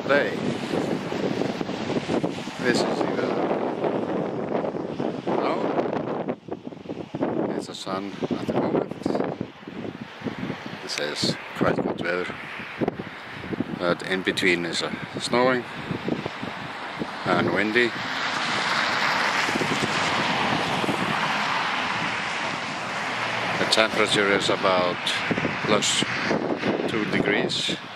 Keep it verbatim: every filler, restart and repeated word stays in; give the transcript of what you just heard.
good day. This is the weather. Now it's the sun at the moment. This is quite good weather, but in between is uh, snowing and windy. The temperature is about plus two degrees.